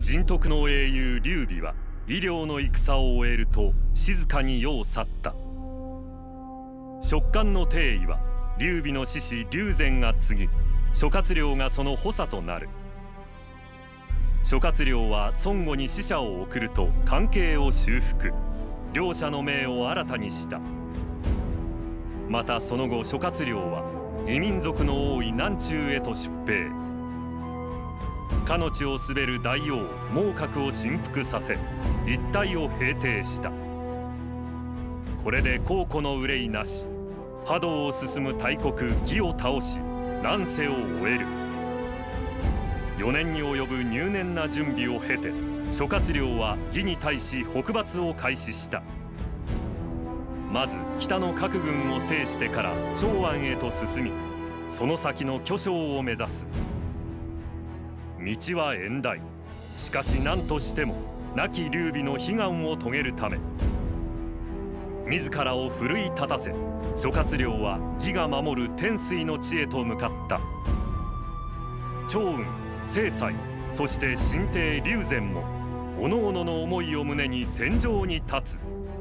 人徳の英雄劉備は医療の戦を終えると静かに世を去った。職官の帝位は劉備の子子劉禅が継ぎ、諸葛亮がその補佐となる。諸葛亮は孫悟に使者を送ると関係を修復、両者の命を新たにした。またその後諸葛亮は異民族の多い南中へと出兵。かの地を滑る大王孟獲を臣服させ、一帯を平定した。これで後顧の憂いなし、覇道を進む大国魏を倒し乱世を終える。4年に及ぶ入念な準備を経て、諸葛亮は魏に対し北伐を開始した。まず北の各軍を制してから長安へと進み、その先の巨匠を目指す。道は遠大。しかし何としても亡き劉備の悲願を遂げるため、自らを奮い立たせ、諸葛亮は魏が守る天水の地へと向かった。趙雲、正妻、そして新帝劉禅も各々の思いを胸に戦場に立つ。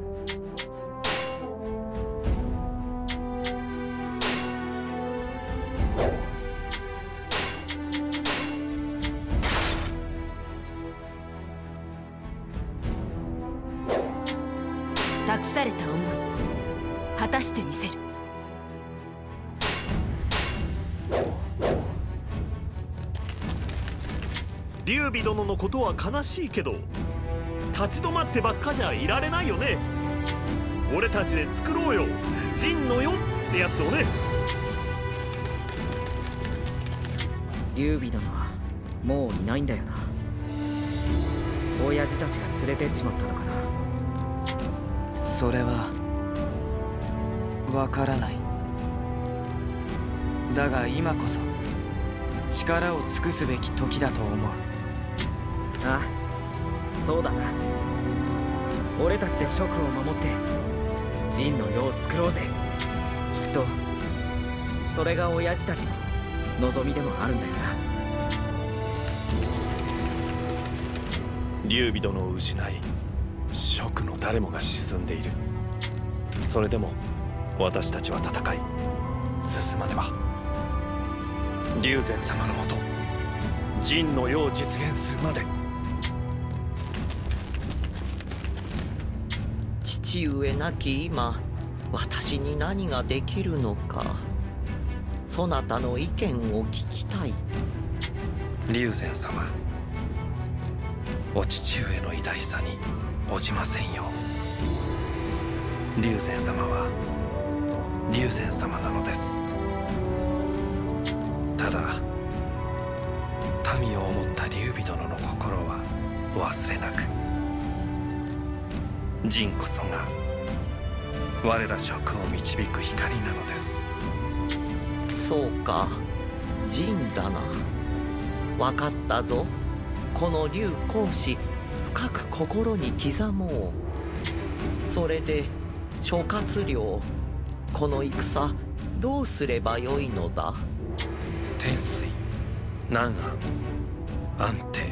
託された思い、果たしてみせる。 劉備殿のことは悲しいけど、立ち止まってばっかじゃいられないよね。俺たちで作ろうよ、陣の世ってやつをね。 劉備殿はもういないんだよな。親父たちが連れてっちまったのかな。それはわからない。だが今こそ力を尽くすべき時だと思う。ああ、そうだな。俺たちで蜀を守って陣の世を作ろうぜ。きっとそれが親父たちの望みでもあるんだよな。 劉備殿を失い、蜀の誰もが沈んでいる。それでも私たちは戦い進まねば。劉禅様のもと陣の世を実現するまで。 父上なき今、私に何ができるのか、そなたの意見を聞きたい。 劉禅様、お父上の偉大さに応じませんよ。劉禅様は劉禅様なのです。ただ民を思った劉備殿の心はお忘れなく。陣こそが我ら蜀を導く光なのです。 そうか、陣だな。分かったぞ。この劉公子、深く心に刻もう。それで諸葛亮、この戦どうすればよいのだ。 天水、南安、安定、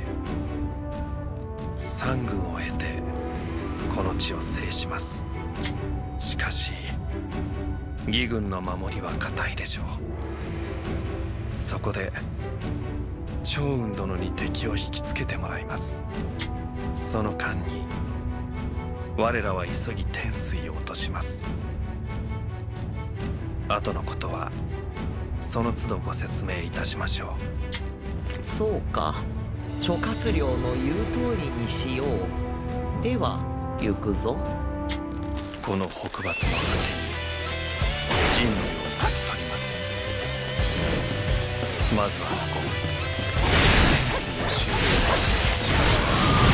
三軍を経てこの地を制します。しかし魏軍の守りは固いでしょう。そこで趙雲殿に敵を引きつけてもらいます。その間に我らは急ぎ天水を落とします。後のことはその都度ご説明いたしましょう。そうか、諸葛亮の言う通りにしよう。では行くぞ。 この北伐の果てに陣の世を勝ち取ります。まずはここ天水の終焉を選別しまし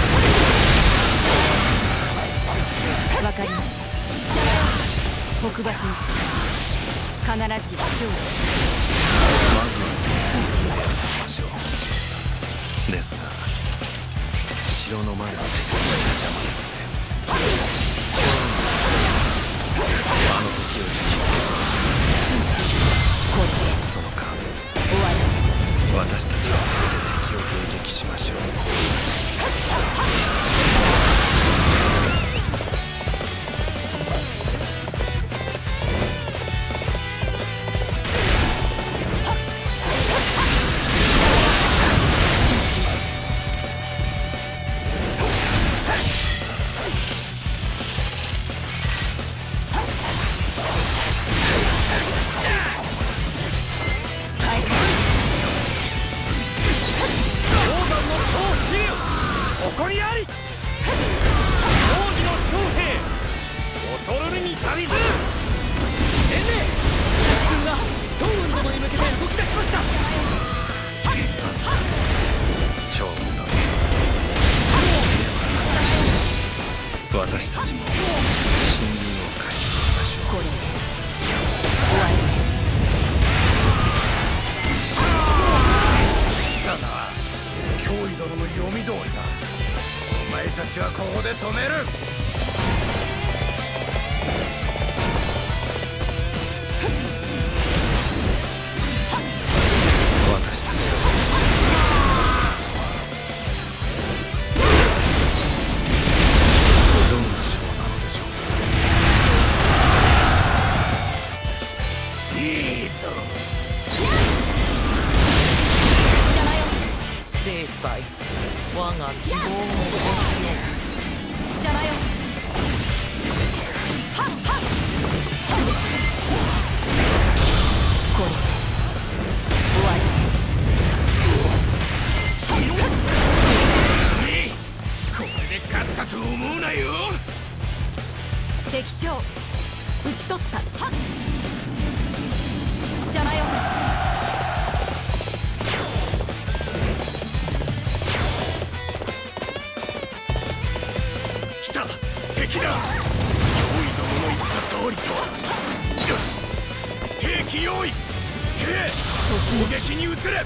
ょう。 わかりました。北伐の主戦、必ず勝利。 まずは天水を制圧しましょう。ですが城の前の敵が邪魔ですね。あの敵を引きつけて数値、これでその間終わり。 私たちはここで敵を迎撃しましょう。 私たちも親友を開始しましょう。 これで終わり。 来たな、脅威殿の読み通りだ。お前たちはここで止める。私たちどんなショーなのでしょう。いいぞ。 邪魔よ。 制裁、我が希望の星よ。 邪魔よ。はっはっこれで終わり。 これで勝ったと思うなよ。 敵将討ち取った。はっ邪魔よ。 来た、敵だ。脅威殿の言った通りとは。よし、兵器用意。攻撃に移れ。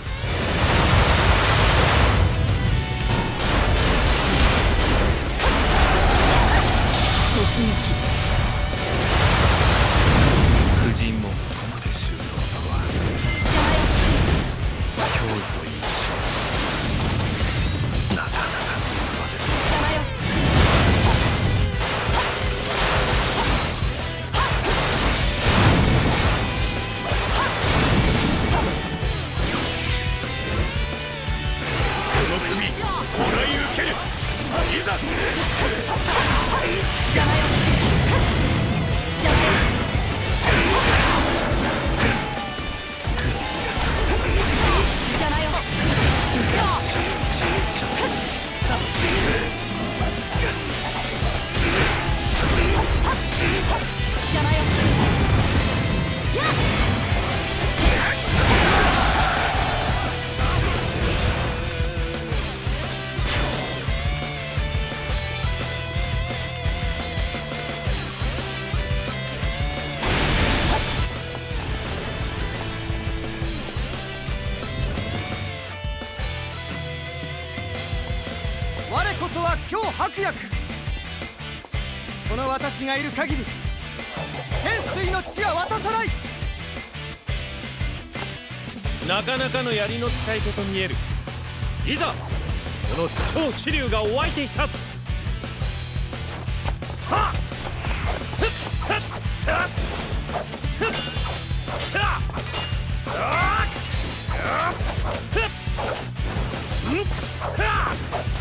突撃。 夫人もここまで周到とは。 邪魔よ。 脅威という将、なかなかの器です。 邪魔よ。 その首もらい受ける。いざ。 邪魔よ。邪魔よ。邪魔よ。邪魔よ。 我こそは今日白薬。この私がいる限り天水の地は渡さない。 なかなかの槍の使い手と見える。いざこの超支流がお相手いたす。はっふっふっはっふっはっはっふっふっはっ。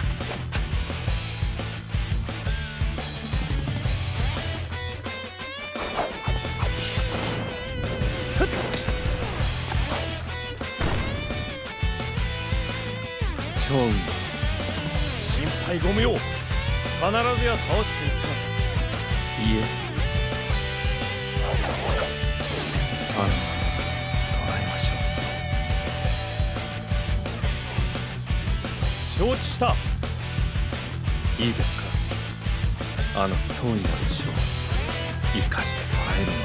脅威、 心配ご無用。必ずや倒してみせます。 いえ、あの捕らえましょ承知した。 う。いいですか。あの脅威の牛を生かして捕らえるのです。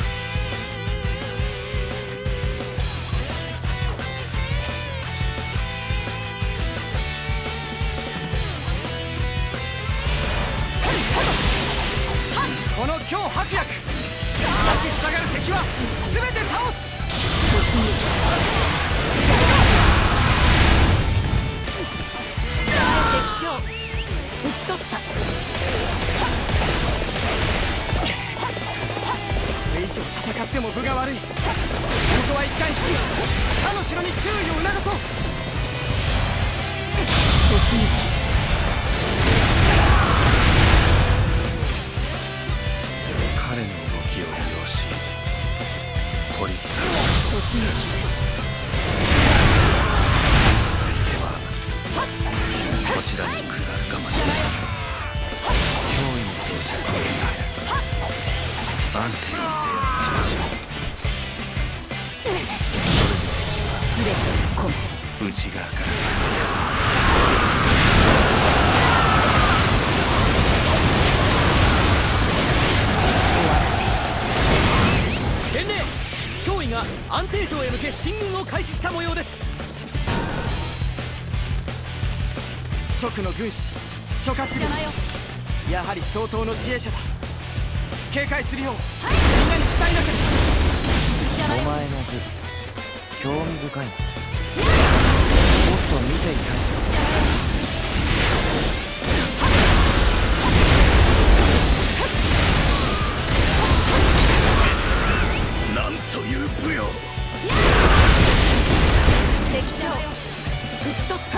この今日白薬、立ちふさがる敵は全て倒す。 突撃。敵将討ち取った。 これ以上戦っても分が悪い。ここは一旦引き、他の城に注意を促そう。 突撃。 彼の動きを利用し孤立させましょう。 突撃。 ではこちらに下るかもしれません。脅威の到着を見られ安定に制圧しましょう。それで敵はすべて込め。 内側から帝城へ向け進軍を開始した模様です。蜀の軍師諸葛亮、やはり相当の知恵者だ。警戒するよう、みんなに伝えなければ。 お前の武興味深いな。もっと見ていたい。 なんという武よ。 敵将討ち取った。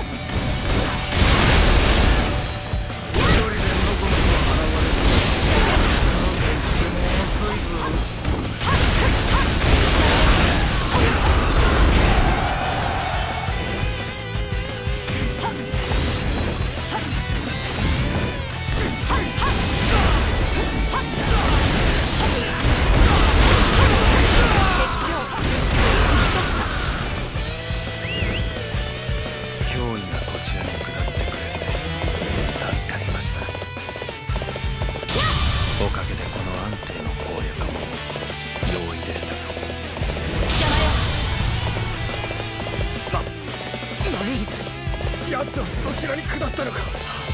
奴はそちらに下ったのか。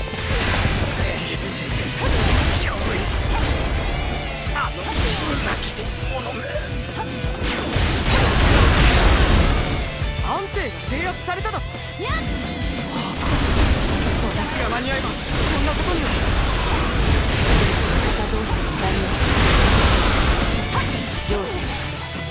あのなき者め。 安定が制圧されただと。私が間に合えばこんなことには。 味方同士のダメージ上司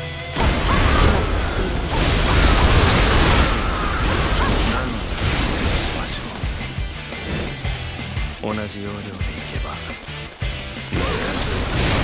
同じ要領でいけば難しくなります。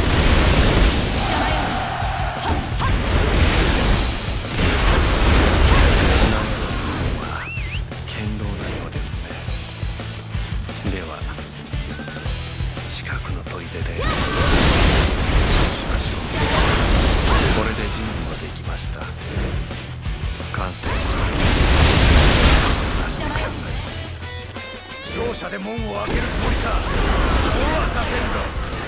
南部の方は堅牢なようですね。では近くの砦でしましょう。これで準備もできました。完成したら出してください。 勝者で門を開けるつもりか。そうはさせんぞ。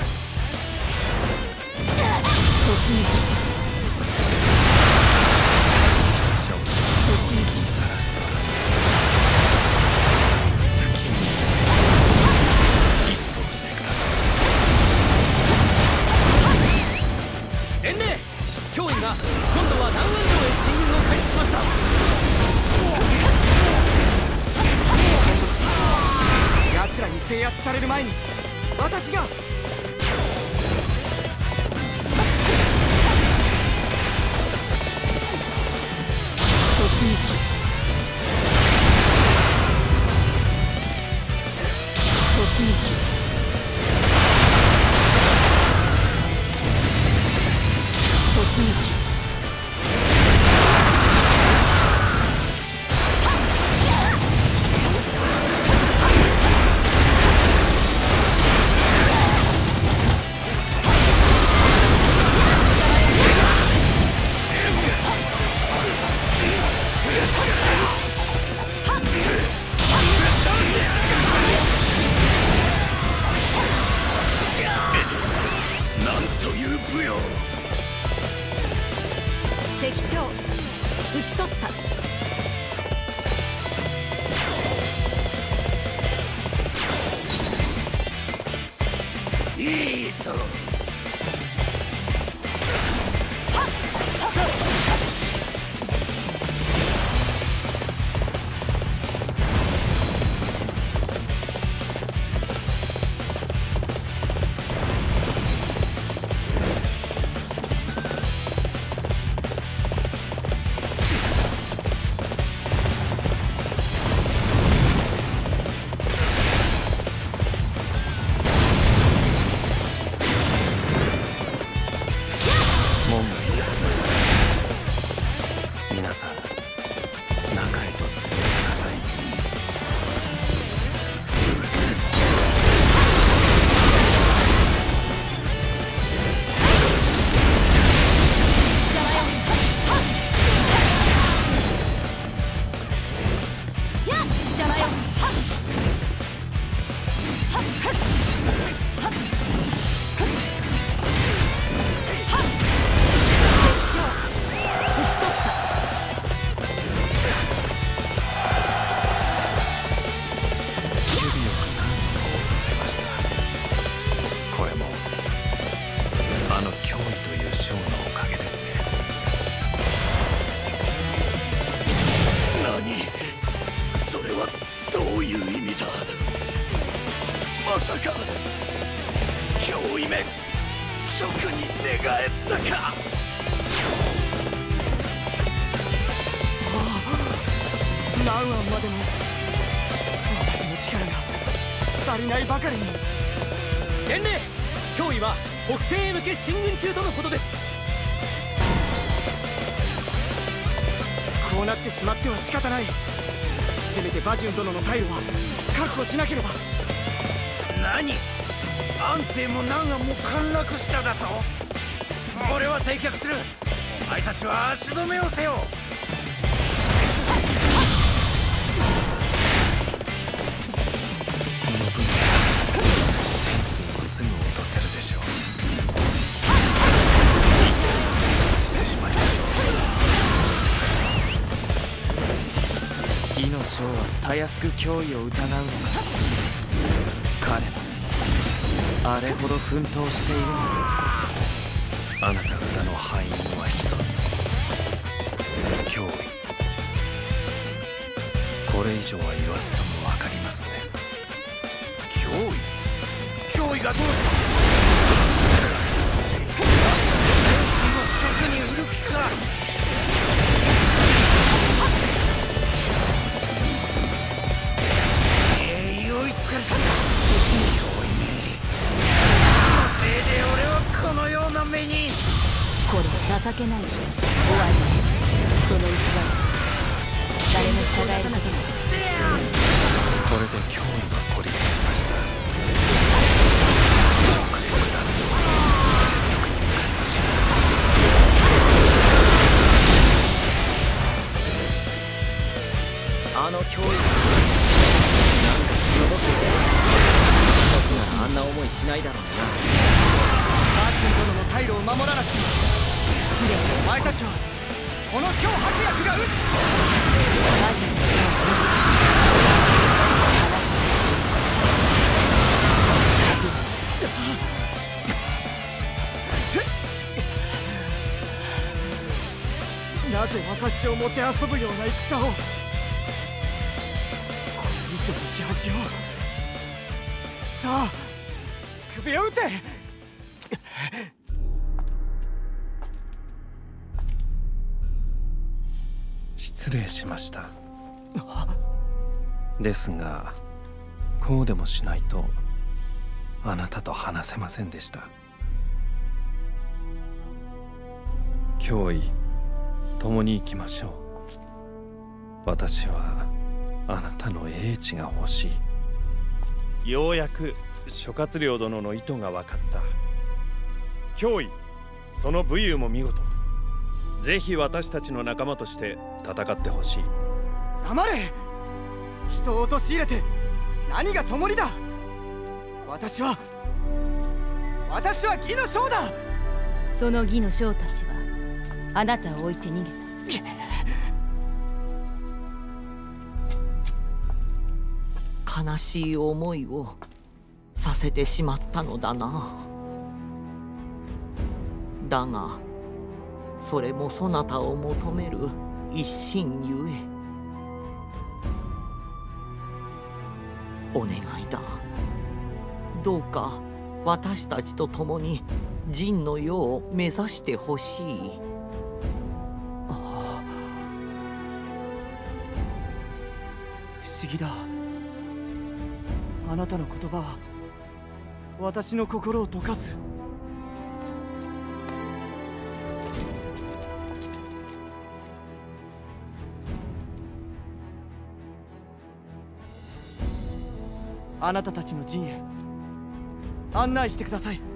突撃突撃にさらしてはらいます。一掃してください。伝令、脅威が今度は南雲城へ進軍を開始しました。奴らに制圧される前に私が。 突撃突撃突撃敵将討ち取った。 いいぞ。 皆さん中へと進んでください。 敵将討ち取った。 さか脅威面職に寝返ったか。 何案までも私の力が足りないばかりに。 伝令、脅威は北西へ向け進軍中とのことです。 こうなってしまっては仕方ない。せめて馬順殿の退路は確保しなければ。 何、安定も南安も陥落しただと。俺は退却する。お前たちは足止めをせよ。 この分点数もすぐ落とせるでしょう。生活してしまいましょう。 義の将はたやすく脅威を疑うのか。彼はあれほど奮闘しているのに。 あなた方の敗因は一つ。脅威。これ以上は言わずとも分かりますね。 脅威がどうした。天水の職に売る気か。追いつかれた。脅威め、そのせいで俺はこのような目に。 これ情けない人終わり。その器は誰も従えることなく。 これで脅威は孤立しました。食欲だ。説得に向かいましょあの脅威なんか気の毒ですよ。僕ならあんな思いしないだろうな。 馬順殿の退路を守らなくてもすでにお前たちはこの脅迫役が撃つ。 馬順のなぜ私をもてあそぶような戦を。これ以上の気恥を。さあ首を撃て。 失礼しました。ですがこうでもしないとあなたと話せませんでした。脅威、共に行きましょう。私はあなたの英知が欲しい。 ようやく諸葛亮殿の意図が分かった。脅威、その武勇も見事。ぜひ私たちの仲間として戦ってほしい。 黙れ。人を陥れて何が共にだ。私は義の将だ。 その義の将たちはあなたを置いて逃げ悲しい思いをさせてしまったのだな。だがそれもそなたを求める一心ゆえ。お願いだ。どうか私たちと共に仁の世を目指してほしい。 不思議だ。あなたの言葉は私の心を溶かす。あなたたちの陣へ案内してください。